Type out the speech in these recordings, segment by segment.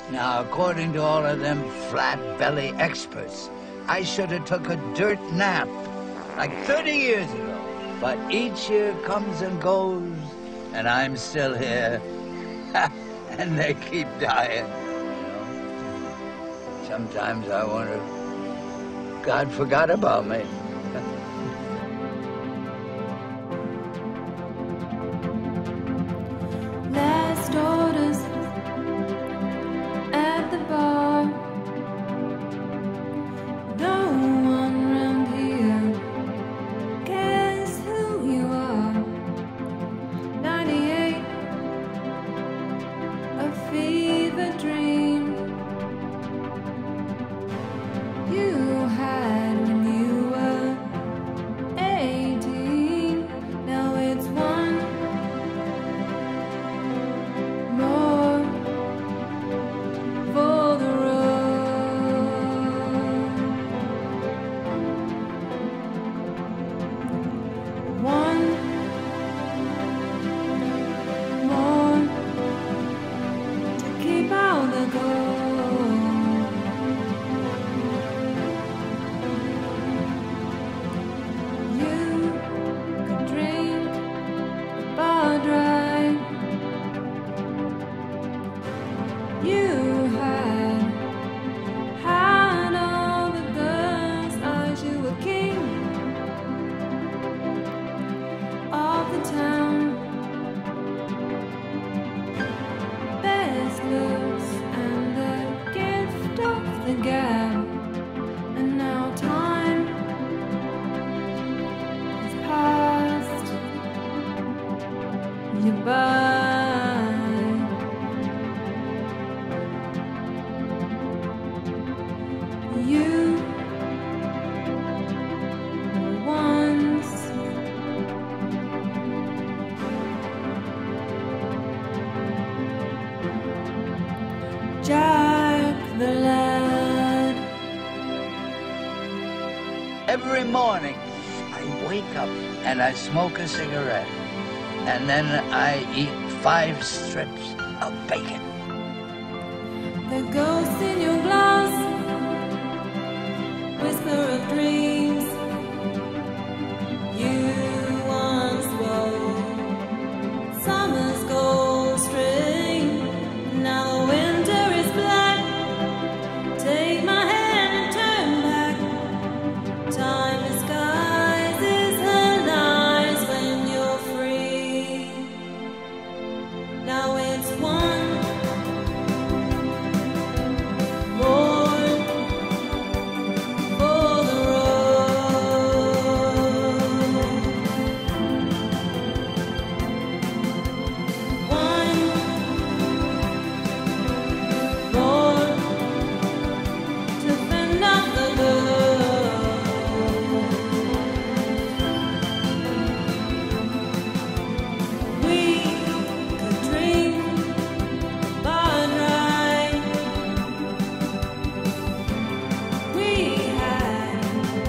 Now, according to all of them flat-belly experts, I should have took a dirt nap like 30 years ago. But each year comes and goes, and I'm still here. And they keep dying. Sometimes I wonder if God forgot about me. Last orders at the bar. No one round here cares who you are. 98, a fever dream you had when you were 18. Now it's one more for the road. One more to keep out the gold. You could drink bar dry. You had all the girls' eyes. You were king of the town, best looks and the gift of the gab. And now time has passed you by. You were once Jack the lad. Every morning, I wake up and I smoke a cigarette. And then I eat 5 strips of bacon. The ghost in your glass, whisper of dreams you once wore. Summer's gold string, now the winter is black. Take my hand and turn back. Time disguises her lies when you're free. Now it's one more for the road. One more to fend off the world. We could drink bar dry. We had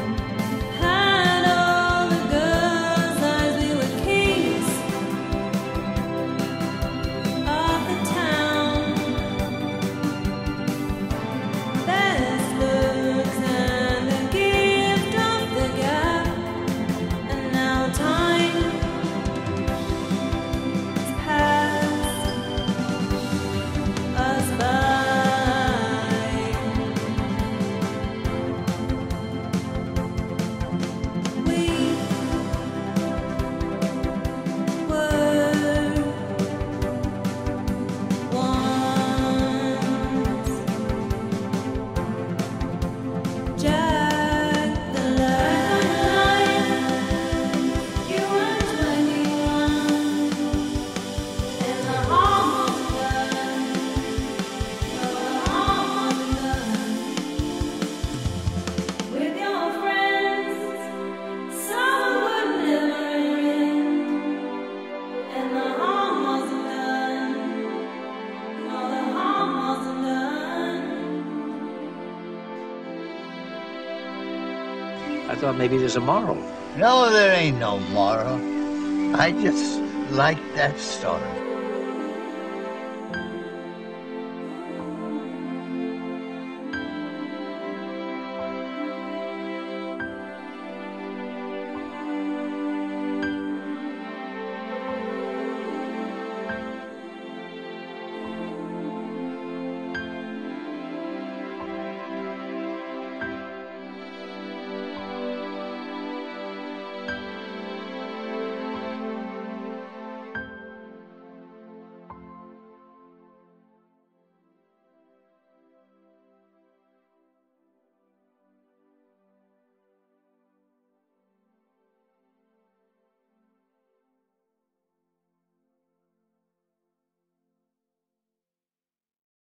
all the girls' eyes. We were kings of the town, best looks and the gift of the gab. And now time has passed us by. We were once Jack the lad. You were 21, and the harm was done. The harm was done with your friends. Summer would never end, and the harm wasn't done. No, the harm wasn't done. I thought maybe there's a moral. No, there ain't no moral. I just like that story.